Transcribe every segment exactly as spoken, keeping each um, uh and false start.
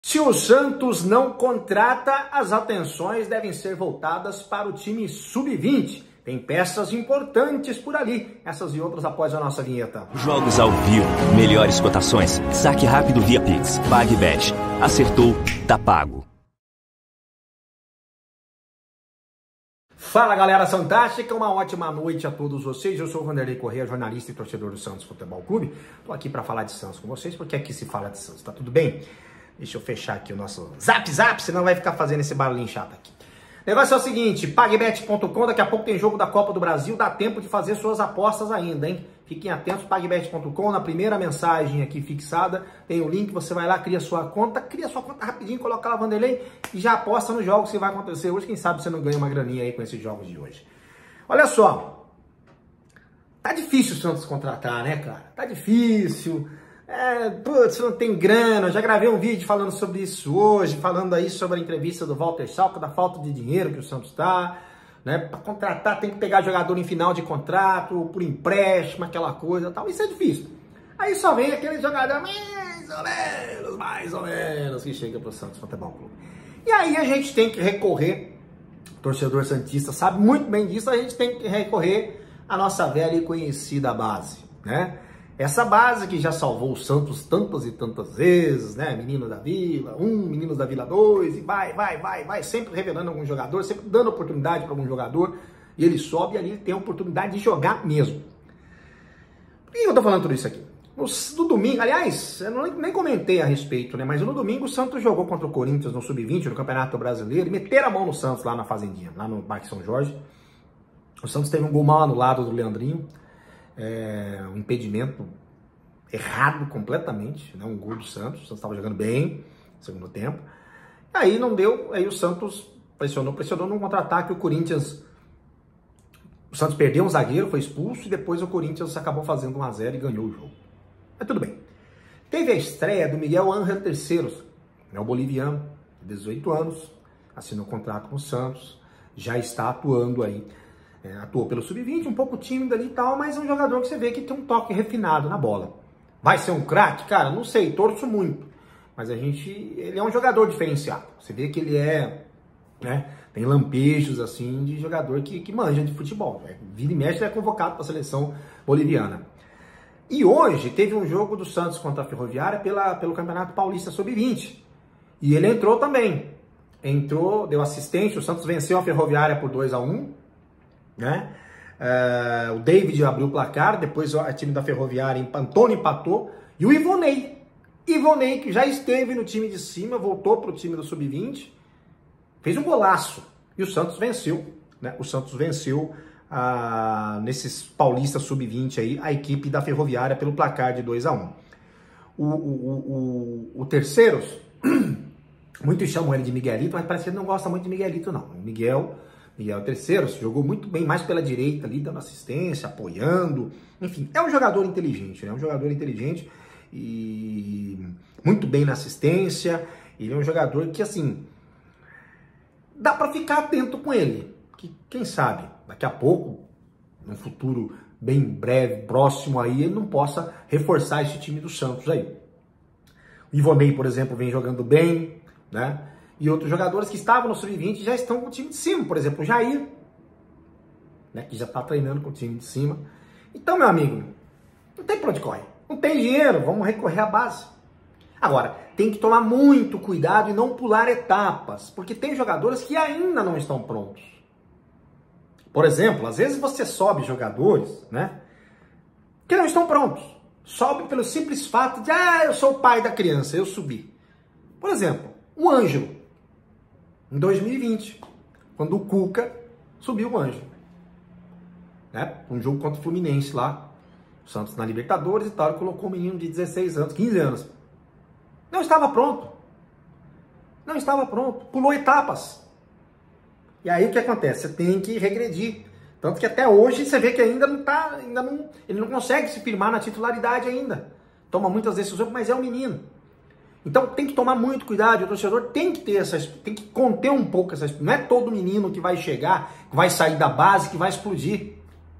Se o Santos não contrata, as atenções devem ser voltadas para o time sub vinte. Tem peças importantes por ali. Essas e outras após a nossa vinheta. Jogos ao vivo, melhores cotações, saque rápido via Pix, PagBet. Acertou, tá pago. Fala, galera fantástica, uma ótima noite a todos vocês. Eu sou o Vanderlei Corrêa, jornalista e torcedor do Santos Futebol Clube. Tô aqui para falar de Santos com vocês, porque aqui se fala de Santos, tá tudo bem? Deixa eu fechar aqui o nosso zap zap, senão vai ficar fazendo esse barulhinho chato aqui. O negócio é o seguinte, pagbet ponto com, daqui a pouco tem jogo da Copa do Brasil, dá tempo de fazer suas apostas ainda, hein? Fiquem atentos, pagbet ponto com, na primeira mensagem aqui fixada, tem o link, você vai lá, cria sua conta, cria sua conta rapidinho, coloca lá Vanderlei e já aposta nos jogos que vai acontecer hoje, quem sabe você não ganha uma graninha aí com esses jogos de hoje. Olha só, tá difícil o Santos contratar, né, cara? Tá difícil... É, putz, não tem grana, eu já gravei um vídeo falando sobre isso hoje, falando aí sobre a entrevista do Walter Schalke, da falta de dinheiro que o Santos tá, né, para contratar tem que pegar jogador em final de contrato, por empréstimo, aquela coisa tal, isso é difícil. Aí só vem aquele jogador mais ou menos, mais ou menos, que chega pro Santos Futebol Clube. E aí a gente tem que recorrer, o torcedor santista sabe muito bem disso, a gente tem que recorrer à nossa velha e conhecida base, né? Essa base que já salvou o Santos tantas e tantas vezes, né? Menino da Vila um, Meninos da Vila dois, e vai, vai, vai, vai, sempre revelando algum jogador, sempre dando oportunidade para algum jogador, e ele sobe e ali tem a oportunidade de jogar mesmo. Por que eu tô falando tudo isso aqui? No, no domingo, aliás, eu não, nem comentei a respeito, né? Mas no domingo o Santos jogou contra o Corinthians no sub vinte, no Campeonato Brasileiro, e meteram a mão no Santos lá na Fazendinha, lá no Parque São Jorge. O Santos teve um gol mal anulado do Leandrinho. É, um impedimento errado completamente, né? Um gol do Santos, o Santos estava jogando bem no segundo tempo, aí não deu, aí o Santos pressionou, pressionou num contra-ataque, o Corinthians, o Santos perdeu um zagueiro, foi expulso, e depois o Corinthians acabou fazendo um a zero e ganhou o jogo. Mas tudo bem. Teve a estreia do Miguel Ángel Terceiros, né? O boliviano, de dezoito anos, assinou contrato com o Santos, já está atuando aí. É, atuou pelo sub vinte, um pouco tímido ali e tal, mas é um jogador que você vê que tem um toque refinado na bola. Vai ser um craque? Cara, não sei, torço muito. Mas a gente, ele é um jogador diferenciado. Você vê que ele é, né, tem lampejos assim de jogador que, que manja de futebol. Né? Vira e mexe, ele é convocado para a seleção boliviana. E hoje teve um jogo do Santos contra a Ferroviária pela, pelo Campeonato Paulista sub vinte. E ele entrou também. Entrou, deu assistência, o Santos venceu a Ferroviária por dois a um. Né? Uh, o David abriu o placar, depois o time da Ferroviária, Antônio empatou, e o Ivonei, Ivonei que já esteve no time de cima, voltou para o time do sub vinte, fez um golaço, e o Santos venceu, né? O Santos venceu uh, nesses paulistas sub vinte aí, a equipe da Ferroviária pelo placar de dois a um. O, o, o, o, o Terceiros, muitos chamam ele de Miguelito, mas parece que ele não gosta muito de Miguelito não, o Miguel... Miguel Terceiros jogou muito bem, mais pela direita ali, dando assistência, apoiando, enfim, é um jogador inteligente, né? Um jogador inteligente e muito bem na assistência, ele é um jogador que, assim, dá para ficar atento com ele, que quem sabe, daqui a pouco, num futuro bem breve, próximo aí, ele não possa reforçar esse time do Santos aí. O Ivonei, por exemplo, vem jogando bem, né? E outros jogadores que estavam no sub vinte já estão com o time de cima. Por exemplo, o Jair, né, que já está treinando com o time de cima. Então, meu amigo, não tem pra onde correr. Não tem dinheiro, vamos recorrer à base. Agora, tem que tomar muito cuidado e não pular etapas. Porque tem jogadores que ainda não estão prontos. Por exemplo, às vezes você sobe jogadores, né, que não estão prontos. Sobe pelo simples fato de, ah, eu sou o pai da criança, eu subi. Por exemplo, o Ângelo. Em dois mil e vinte, quando o Cuca subiu o Ângelo, né? Um jogo contra o Fluminense lá, o Santos na Libertadores e tal, ele colocou um menino de dezesseis anos, quinze anos. Não estava pronto. Não estava pronto. Pulou etapas. E aí o que acontece? Você tem que regredir. Tanto que até hoje você vê que ainda não tá, ainda não, ele não consegue se firmar na titularidade ainda. Toma muitas decisões, mas é um menino. Então tem que tomar muito cuidado, o torcedor tem que ter essa, tem que conter um pouco essa, não é todo menino que vai chegar, que vai sair da base, que vai explodir.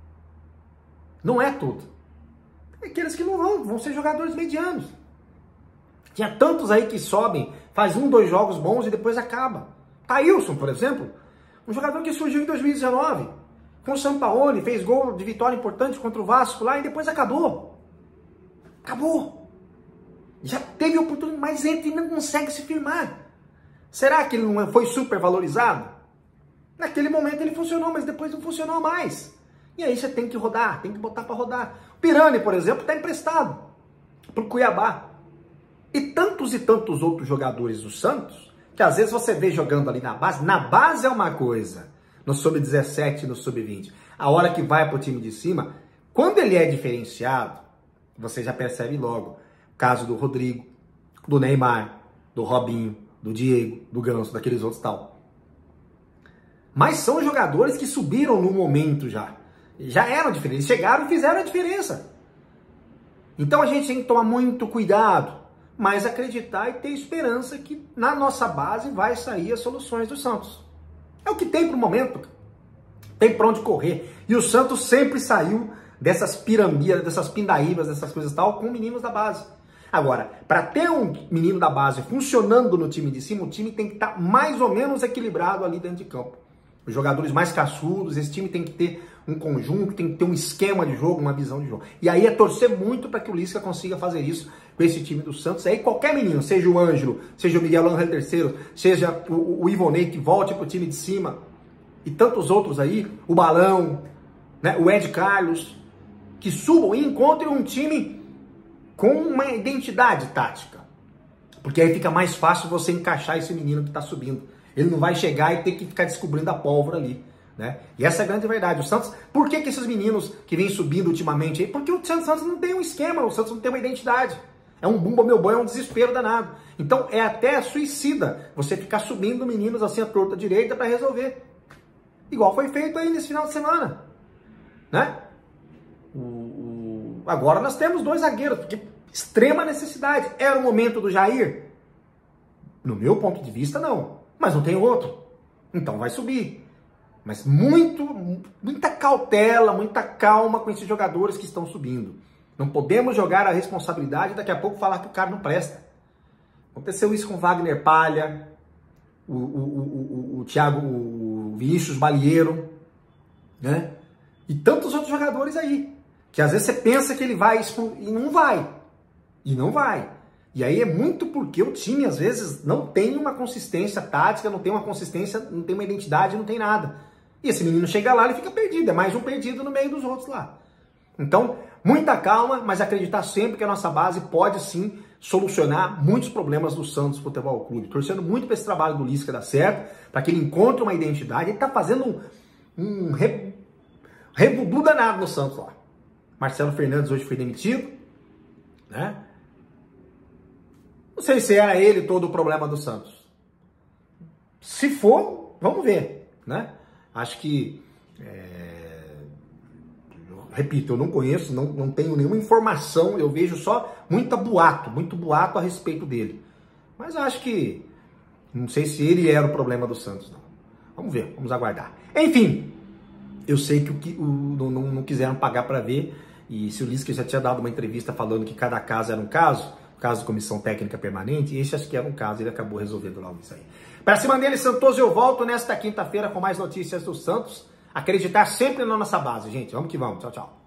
Não é tudo. É aqueles que não vão, vão ser jogadores medianos. Tinha tantos aí que sobem faz um, dois jogos bons e depois acaba. Thailson, por exemplo, um jogador que surgiu em dois mil e dezenove, com o Sampaoli, fez gol de vitória importante contra o Vasco lá e depois acabou. Acabou. Já teve oportunidade, mas entra e não consegue se firmar. Será que ele não foi super valorizado? Naquele momento ele funcionou, mas depois não funcionou mais. E aí você tem que rodar, tem que botar para rodar. O Pirani, por exemplo, está emprestado para o Cuiabá. E tantos e tantos outros jogadores do Santos, que às vezes você vê jogando ali na base. Na base é uma coisa, no sub dezessete, no sub vinte. A hora que vai para o time de cima, quando ele é diferenciado, você já percebe logo. O caso do Rodrigo, do Neymar, do Robinho, do Diego, do Ganso, daqueles outros tal. Mas são jogadores que subiram no momento já. Já eram diferentes. Chegaram e fizeram a diferença. Então a gente tem que tomar muito cuidado, mas acreditar e ter esperança que na nossa base vai sair as soluções do Santos. É o que tem para o momento. Tem para onde correr. E o Santos sempre saiu dessas pirâmides, dessas pindaíbas, dessas coisas tal, com meninos da base. Agora, para ter um menino da base funcionando no time de cima, o time tem que estar mais ou menos equilibrado ali dentro de campo. Os jogadores mais cascudos, esse time tem que ter um conjunto, tem que ter um esquema de jogo, uma visão de jogo. E aí é torcer muito para que o Lisca consiga fazer isso com esse time do Santos. Aí qualquer menino, seja o Ângelo, seja o Miguel Ángel terceiro, seja o, o Ivonei, que volte para o time de cima, e tantos outros aí, o Balão, né, o Ed Carlos, que subam e encontrem um time com uma identidade tática. Porque aí fica mais fácil você encaixar esse menino que está subindo. Ele não vai chegar e ter que ficar descobrindo a pólvora ali, né? E essa é a grande verdade. O Santos, por que que esses meninos que vêm subindo ultimamente aí? Porque o Santos não tem um esquema, o Santos não tem uma identidade. É um bumba meu boi, é um desespero danado. Então é até suicida você ficar subindo meninos assim à torta direita para resolver. Igual foi feito aí nesse final de semana, né? O, o... Agora nós temos dois zagueiros, porque extrema necessidade. Era o momento do Jair? No meu ponto de vista, não. Mas não tem outro. Então vai subir. Mas muito, muita cautela, muita calma com esses jogadores que estão subindo. Não podemos jogar a responsabilidade e daqui a pouco falar que o cara não presta. Aconteceu isso com Wagner Palha, o, o, o, o, o Thiago, o Vinícius Balieiro, né? E tantos outros jogadores aí. Que às vezes você pensa que ele vai e não vai. E não vai. E aí é muito porque o time, às vezes, não tem uma consistência tática, não tem uma consistência, não tem uma identidade, não tem nada. E esse menino chega lá, ele fica perdido. É mais um perdido no meio dos outros lá. Então, muita calma, mas acreditar sempre que a nossa base pode, sim, solucionar muitos problemas do Santos Futebol Clube. Torcendo muito para esse trabalho do Lisca dar certo, para que ele encontre uma identidade. Ele está fazendo um, um re, rebudu danado no Santos lá. Marcelo Fernandes hoje foi demitido, né? Não sei se era ele todo o problema do Santos. Se for, vamos ver, né? Acho que, é... eu repito, eu não conheço, não, não tenho nenhuma informação, eu vejo só muita boato, muito boato a respeito dele. Mas acho que, não sei se ele era o problema do Santos, não. Vamos ver, vamos aguardar. Enfim, eu sei que o, que, o, não, não quiseram pagar para ver, e se o Lisca já tinha dado uma entrevista falando que cada caso era um caso, caso de comissão técnica permanente, esse acho que era um caso, ele acabou resolvendo logo isso aí. Para cima dele, Santos, eu volto nesta quinta-feira com mais notícias do Santos. Acreditar sempre na nossa base, gente. Vamos que vamos. Tchau, tchau.